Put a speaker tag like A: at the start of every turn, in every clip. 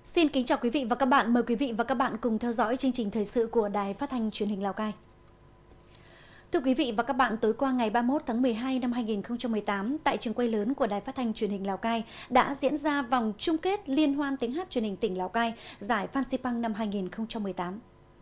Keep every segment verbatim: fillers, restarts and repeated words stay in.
A: Xin kính chào quý vị và các bạn. Mời quý vị và các bạn cùng theo dõi chương trình thời sự của Đài Phát thanh Truyền hình Lào Cai. Thưa quý vị và các bạn, tối qua ngày ba mươi mốt tháng mười hai năm hai nghìn không trăm mười tám, tại trường quay lớn của Đài Phát thanh Truyền hình Lào Cai đã diễn ra vòng chung kết Liên hoan tiếng hát truyền hình tỉnh Lào Cai, giải Phan Xipang năm hai nghìn không trăm mười tám.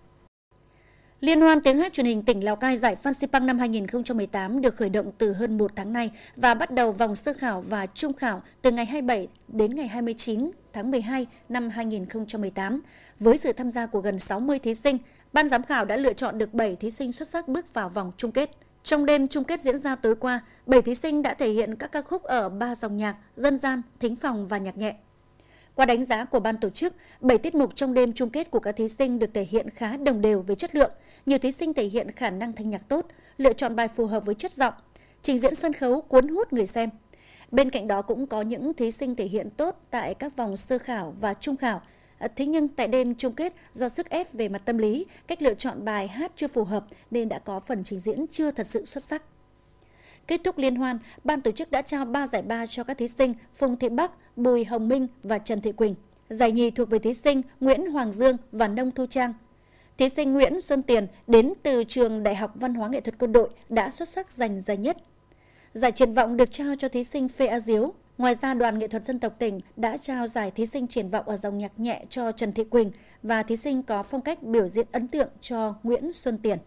A: Liên hoan tiếng hát truyền hình tỉnh Lào Cai giải Phan Xipang năm hai nghìn không trăm mười tám được khởi động từ hơn một tháng nay và bắt đầu vòng sơ khảo và trung khảo từ ngày hai mươi bảy đến ngày hai mươi chín tháng mười hai năm hai nghìn không trăm mười tám. Với sự tham gia của gần sáu mươi thí sinh, ban giám khảo đã lựa chọn được bảy thí sinh xuất sắc bước vào vòng chung kết. Trong đêm chung kết diễn ra tối qua, bảy thí sinh đã thể hiện các ca khúc ở ba dòng nhạc, dân gian, thính phòng và nhạc nhẹ. Qua đánh giá của ban tổ chức, bảy tiết mục trong đêm chung kết của các thí sinh được thể hiện khá đồng đều về chất lượng. Nhiều thí sinh thể hiện khả năng thanh nhạc tốt, lựa chọn bài phù hợp với chất giọng, trình diễn sân khấu cuốn hút người xem. Bên cạnh đó cũng có những thí sinh thể hiện tốt tại các vòng sơ khảo và trung khảo. Thế nhưng tại đêm chung kết, do sức ép về mặt tâm lý, cách lựa chọn bài hát chưa phù hợp nên đã có phần trình diễn chưa thật sự xuất sắc. Kết thúc liên hoan, ban tổ chức đã trao ba giải ba cho các thí sinh Phùng Thị Bắc, Bùi Hồng Minh và Trần Thị Quỳnh. Giải nhì thuộc về thí sinh Nguyễn Hoàng Dương và Nông Thu Trang. Thí sinh Nguyễn Xuân Tiền đến từ trường Đại học Văn hóa Nghệ thuật Quân đội đã xuất sắc giành giải nhất. Giải triển vọng được trao cho thí sinh Phê A Diếu. Ngoài ra, Đoàn Nghệ thuật Dân tộc tỉnh đã trao giải thí sinh triển vọng ở dòng nhạc nhẹ cho Trần Thị Quỳnh và thí sinh có phong cách biểu diễn ấn tượng cho Nguyễn Xuân Tiền.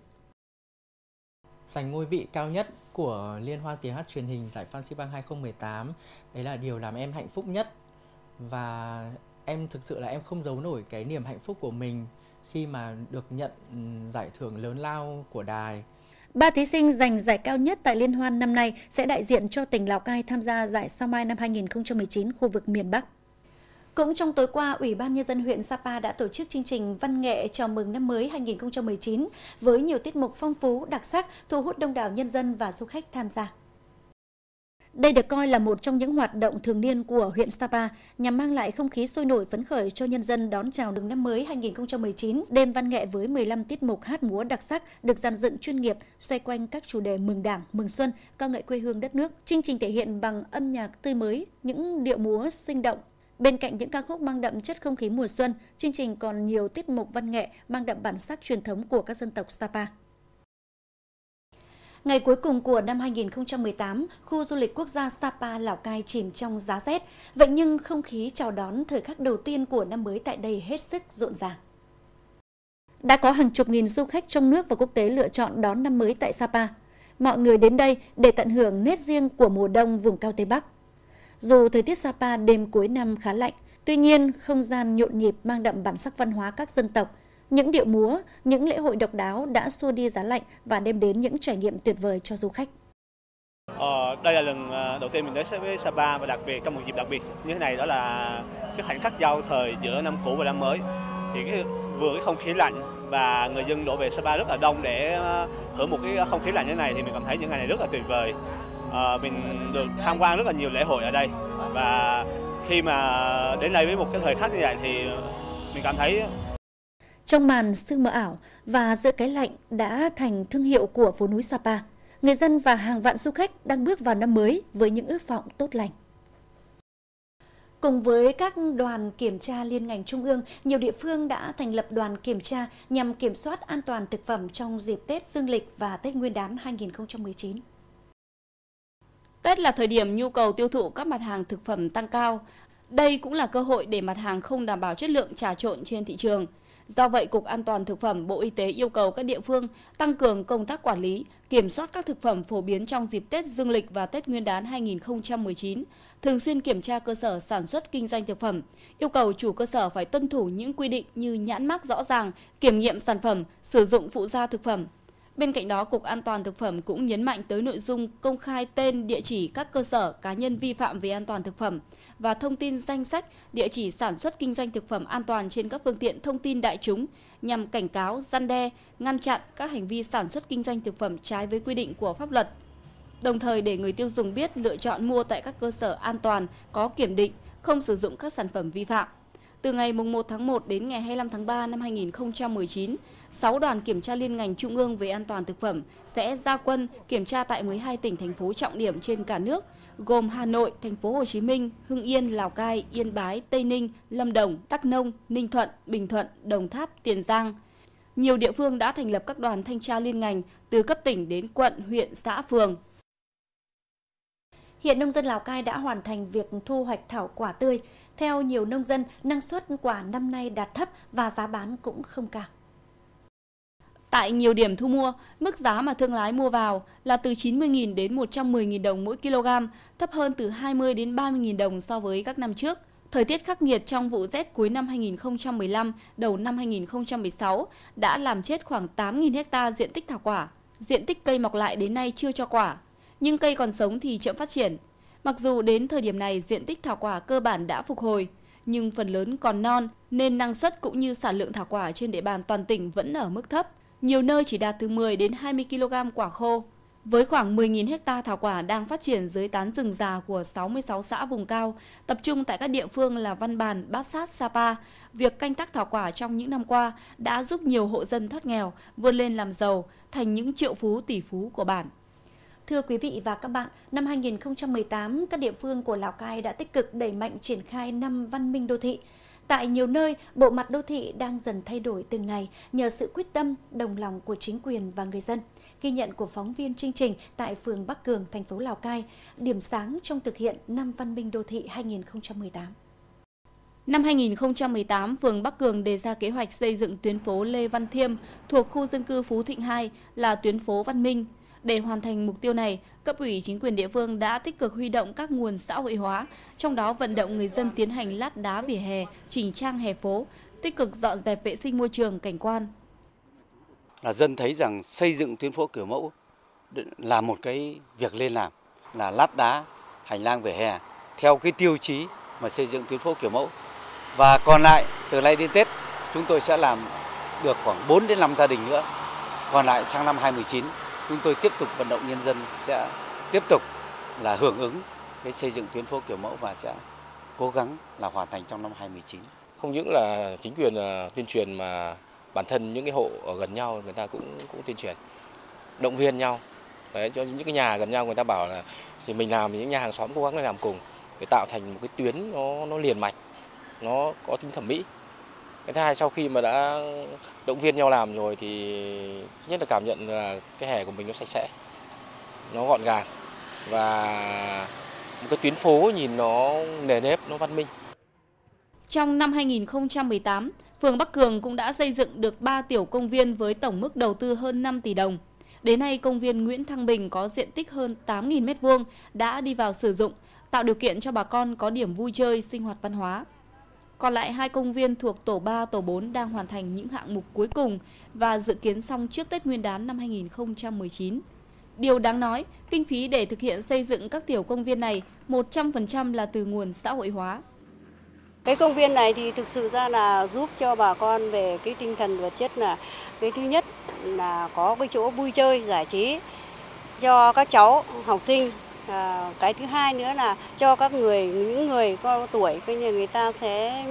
B: Giành ngôi vị cao nhất của Liên hoan tiếng hát truyền hình giải Phan Xipang hai không một tám, đấy là điều làm em hạnh phúc nhất. Và em thực sự là em không giấu nổi cái niềm hạnh phúc của mình khi mà được nhận giải thưởng lớn lao của đài.
A: Ba thí sinh giành giải cao nhất tại Liên hoan năm nay sẽ đại diện cho tỉnh Lào Cai tham gia giải Sao Mai năm hai nghìn không trăm mười chín khu vực miền Bắc. Cũng trong tối qua, Ủy ban Nhân dân huyện Sapa đã tổ chức chương trình văn nghệ chào mừng năm mới hai nghìn không trăm mười chín với nhiều tiết mục phong phú, đặc sắc, thu hút đông đảo nhân dân và du khách tham gia. Đây được coi là một trong những hoạt động thường niên của huyện Sapa nhằm mang lại không khí sôi nổi phấn khởi cho nhân dân đón chào mừng năm mới hai nghìn không trăm mười chín. Đêm văn nghệ với mười lăm tiết mục hát múa đặc sắc được dàn dựng chuyên nghiệp xoay quanh các chủ đề mừng Đảng, mừng Xuân, ca ngợi quê hương đất nước. Chương trình thể hiện bằng âm nhạc tươi mới, những điệu múa sinh động. Bên cạnh những ca khúc mang đậm chất không khí mùa xuân, chương trình còn nhiều tiết mục văn nghệ mang đậm bản sắc truyền thống của các dân tộc Sapa. Ngày cuối cùng của năm hai nghìn không trăm mười tám, khu du lịch quốc gia Sapa, Lào Cai chìm trong giá rét. Vậy nhưng không khí chào đón thời khắc đầu tiên của năm mới tại đây hết sức rộn ràng. Đã có hàng chục nghìn du khách trong nước và quốc tế lựa chọn đón năm mới tại Sapa. Mọi người đến đây để tận hưởng nét riêng của mùa đông vùng cao Tây Bắc. Dù thời tiết Sapa đêm cuối năm khá lạnh, tuy nhiên không gian nhộn nhịp mang đậm bản sắc văn hóa các dân tộc. Những điệu múa, những lễ hội độc đáo đã xua đi giá lạnh và đem đến những trải nghiệm tuyệt vời cho du khách.
C: Ờ, đây là lần đầu tiên mình đến với Sapa và đặc biệt trong một dịp đặc biệt như thế này, đó là cái khoảnh khắc giao thời giữa năm cũ và năm mới. Thì cái, vừa cái không khí lạnh và người dân đổ về Sapa rất là đông để hưởng một cái không khí lạnh như thế này thì mình cảm thấy những ngày này rất là tuyệt vời. Ờ, mình được tham quan rất là nhiều lễ hội ở đây và khi mà đến đây với một cái thời khắc như vậy thì mình cảm thấy
A: trong màn sương mờ ảo và giữa cái lạnh đã thành thương hiệu của phố núi Sapa, người dân và hàng vạn du khách đang bước vào năm mới với những ước vọng tốt lành. Cùng với các đoàn kiểm tra liên ngành trung ương, nhiều địa phương đã thành lập đoàn kiểm tra nhằm kiểm soát an toàn thực phẩm trong dịp Tết Dương lịch và Tết Nguyên đán hai nghìn không trăm mười chín.
D: Tết là thời điểm nhu cầu tiêu thụ các mặt hàng thực phẩm tăng cao. Đây cũng là cơ hội để mặt hàng không đảm bảo chất lượng trà trộn trên thị trường. Do vậy, Cục An toàn Thực phẩm Bộ Y tế yêu cầu các địa phương tăng cường công tác quản lý, kiểm soát các thực phẩm phổ biến trong dịp Tết Dương lịch và Tết Nguyên đán hai nghìn không trăm mười chín, thường xuyên kiểm tra cơ sở sản xuất kinh doanh thực phẩm, yêu cầu chủ cơ sở phải tuân thủ những quy định như nhãn mác rõ ràng, kiểm nghiệm sản phẩm, sử dụng phụ gia thực phẩm. Bên cạnh đó, Cục An toàn Thực phẩm cũng nhấn mạnh tới nội dung công khai tên, địa chỉ các cơ sở cá nhân vi phạm về an toàn thực phẩm và thông tin danh sách, địa chỉ sản xuất kinh doanh thực phẩm an toàn trên các phương tiện thông tin đại chúng nhằm cảnh cáo, răn đe, ngăn chặn các hành vi sản xuất kinh doanh thực phẩm trái với quy định của pháp luật. Đồng thời để người tiêu dùng biết lựa chọn mua tại các cơ sở an toàn, có kiểm định, không sử dụng các sản phẩm vi phạm. Từ ngày mùng một tháng một đến ngày hai mươi lăm tháng ba năm hai nghìn không trăm mười chín, sáu đoàn kiểm tra liên ngành trung ương về an toàn thực phẩm sẽ ra quân kiểm tra tại mười hai tỉnh, thành phố trọng điểm trên cả nước, gồm Hà Nội, Thành phố Hồ Chí Minh, Hưng Yên, Lào Cai, Yên Bái, Tây Ninh, Lâm Đồng, Đắk Nông, Ninh Thuận, Bình Thuận, Đồng Tháp, Tiền Giang. Nhiều địa phương đã thành lập các đoàn thanh tra liên ngành từ cấp tỉnh đến quận, huyện, xã, phường.
A: Hiện nông dân Lào Cai đã hoàn thành việc thu hoạch thảo quả tươi. Theo nhiều nông dân, năng suất quả năm nay đạt thấp và giá bán cũng không cao.
D: Tại nhiều điểm thu mua, mức giá mà thương lái mua vào là từ chín mươi nghìn đến một trăm mười nghìn đồng mỗi kg, thấp hơn từ hai mươi đến ba mươi nghìn đồng so với các năm trước. Thời tiết khắc nghiệt trong vụ rét cuối năm hai nghìn không trăm mười lăm, đầu năm hai nghìn không trăm mười sáu đã làm chết khoảng tám nghìn ha diện tích thảo quả. Diện tích cây mọc lại đến nay chưa cho quả, nhưng cây còn sống thì chậm phát triển. Mặc dù đến thời điểm này diện tích thảo quả cơ bản đã phục hồi, nhưng phần lớn còn non nên năng suất cũng như sản lượng thảo quả trên địa bàn toàn tỉnh vẫn ở mức thấp. Nhiều nơi chỉ đạt từ mười đến hai mươi ki lô gam quả khô. Với khoảng mười nghìn ha thảo quả đang phát triển dưới tán rừng già của sáu mươi sáu xã vùng cao, tập trung tại các địa phương là Văn Bàn, Bát Sát, Sapa, việc canh tác thảo quả trong những năm qua đã giúp nhiều hộ dân thoát nghèo, vươn lên làm giàu, thành những triệu phú tỷ phú của bản.
A: Thưa quý vị và các bạn, năm hai nghìn không trăm mười tám, các địa phương của Lào Cai đã tích cực đẩy mạnh triển khai năm văn minh đô thị. Tại nhiều nơi, bộ mặt đô thị đang dần thay đổi từng ngày nhờ sự quyết tâm, đồng lòng của chính quyền và người dân. Ghi nhận của phóng viên chương trình tại phường Bắc Cường, thành phố Lào Cai, điểm sáng trong thực hiện năm văn minh đô thị hai nghìn không trăm mười tám.
D: Năm hai nghìn không trăm mười tám, phường Bắc Cường đề ra kế hoạch xây dựng tuyến phố Lê Văn Thiêm thuộc khu dân cư Phú Thịnh hai là tuyến phố văn minh. Để hoàn thành mục tiêu này, cấp ủy chính quyền địa phương đã tích cực huy động các nguồn xã hội hóa, trong đó vận động người dân tiến hành lát đá vỉa hè, chỉnh trang hè phố, tích cực dọn dẹp vệ sinh môi trường, cảnh quan.
E: Là dân thấy rằng xây dựng tuyến phố kiểu mẫu là một cái việc lên làm, là lát đá, hành lang vỉa hè theo cái tiêu chí mà xây dựng tuyến phố kiểu mẫu. Và còn lại từ nay đến Tết chúng tôi sẽ làm được khoảng bốn đến năm gia đình nữa. Còn lại sang năm hai nghìn không trăm mười chín chúng tôi tiếp tục vận động nhân dân sẽ tiếp tục là hưởng ứng cái xây dựng tuyến phố kiểu mẫu và sẽ cố gắng là hoàn thành trong năm hai nghìn không trăm mười chín.
F: Không những là chính quyền tuyên truyền mà bản thân những cái hộ ở gần nhau người ta cũng cũng tuyên truyền, động viên nhau. Đấy, cho những cái nhà gần nhau người ta bảo là thì mình làm thì những nhà hàng xóm cố gắng làm cùng để tạo thành một cái tuyến nó nó liền mạch, nó có tính thẩm mỹ. Cái thứ hai, sau khi mà đã động viên nhau làm rồi thì thứ nhất là cảm nhận là cái hè của mình nó sạch sẽ, nó gọn gàng và một cái tuyến phố nhìn nó nề nếp, nó văn minh.
D: Trong năm hai nghìn không trăm mười tám, phường Bắc Cường cũng đã xây dựng được ba tiểu công viên với tổng mức đầu tư hơn năm tỷ đồng. Đến nay, công viên Nguyễn Thăng Bình có diện tích hơn tám nghìn mét vuông đã đi vào sử dụng, tạo điều kiện cho bà con có điểm vui chơi, sinh hoạt văn hóa. Còn lại hai công viên thuộc tổ ba, tổ bốn đang hoàn thành những hạng mục cuối cùng và dự kiến xong trước Tết Nguyên đán năm hai nghìn không trăm mười chín. Điều đáng nói, kinh phí để thực hiện xây dựng các tiểu công viên này một trăm phần trăm là từ nguồn xã hội hóa.
G: Cái công viên này thì thực sự ra là giúp cho bà con về cái tinh thần vật chất, là cái thứ nhất là có cái chỗ vui chơi giải trí cho các cháu học sinh. À, cái thứ hai nữa là cho các người những người có tuổi coi như người ta sẽ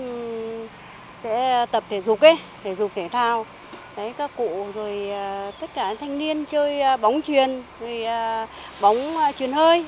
G: sẽ tập thể dục ấy, thể dục thể thao. Đấy, các cụ rồi uh, tất cả thanh niên chơi uh, bóng chuyền, rồi uh, bóng uh, chuyền hơi.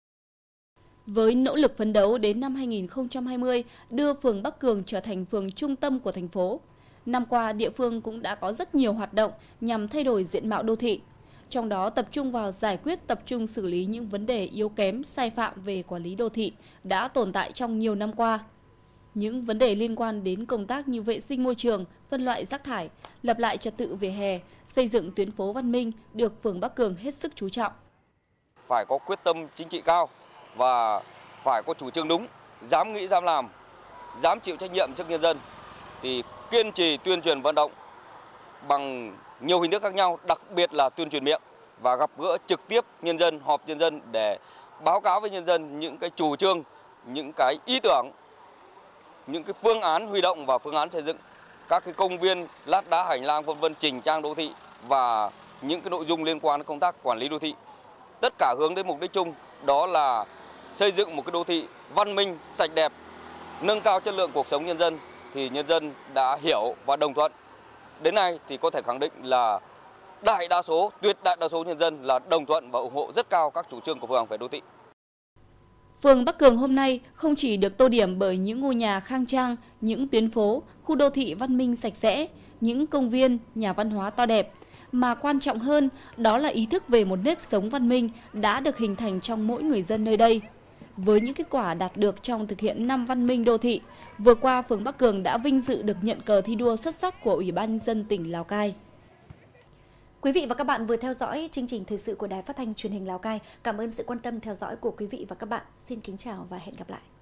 D: Với nỗ lực phấn đấu đến năm hai nghìn không trăm hai mươi đưa phường Bắc Cường trở thành phường trung tâm của thành phố, năm qua địa phương cũng đã có rất nhiều hoạt động nhằm thay đổi diện mạo đô thị. Trong đó tập trung vào giải quyết, tập trung xử lý những vấn đề yếu kém, sai phạm về quản lý đô thị đã tồn tại trong nhiều năm qua. Những vấn đề liên quan đến công tác như vệ sinh môi trường, phân loại rác thải, lập lại trật tự vỉa hè, xây dựng tuyến phố văn minh được phường Bắc Cường hết sức chú trọng.
H: Phải có quyết tâm chính trị cao và phải có chủ trương đúng, dám nghĩ, dám làm, dám chịu trách nhiệm trước nhân dân, thì kiên trì tuyên truyền vận động bằng nhiều hình thức khác nhau, đặc biệt là tuyên truyền miệng và gặp gỡ trực tiếp nhân dân, họp nhân dân để báo cáo với nhân dân những cái chủ trương, những cái ý tưởng, những cái phương án huy động và phương án xây dựng các cái công viên, lát đá, hành lang vân vân, chỉnh trang đô thị và những cái nội dung liên quan đến công tác quản lý đô thị. Tất cả hướng đến mục đích chung, đó là xây dựng một cái đô thị văn minh, sạch đẹp, nâng cao chất lượng cuộc sống nhân dân, thì nhân dân đã hiểu và đồng thuận. Đến nay thì có thể khẳng định là đại đa số, tuyệt đại đa số nhân dân là đồng thuận và ủng hộ rất cao các chủ trương của phường về đô thị.
D: Phường Bắc Cường hôm nay không chỉ được tô điểm bởi những ngôi nhà khang trang, những tuyến phố, khu đô thị văn minh sạch sẽ, những công viên, nhà văn hóa to đẹp, mà quan trọng hơn đó là ý thức về một nếp sống văn minh đã được hình thành trong mỗi người dân nơi đây. Với những kết quả đạt được trong thực hiện năm văn minh đô thị, vừa qua phường Bắc Cường đã vinh dự được nhận cờ thi đua xuất sắc của Ủy ban Nhân dân tỉnh Lào Cai.
A: Quý vị và các bạn vừa theo dõi chương trình thời sự của Đài Phát thanh Truyền hình Lào Cai. Cảm ơn sự quan tâm theo dõi của quý vị và các bạn. Xin kính chào và hẹn gặp lại.